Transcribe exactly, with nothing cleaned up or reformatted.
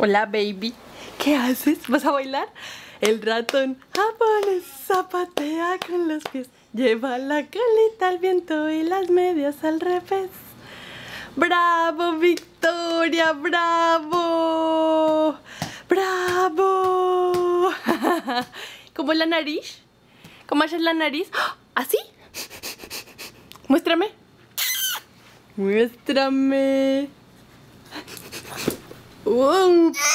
Hola, baby. ¿Qué haces? ¿Vas a bailar? El ratón japonés zapatea con los pies. Lleva la colita al viento y las medias al revés. ¡Bravo, Victoria! ¡Bravo! ¡Bravo! ¿Cómo la nariz? ¿Cómo haces la nariz? ¿Así? Muéstrame. Muéstrame. ¡Wow!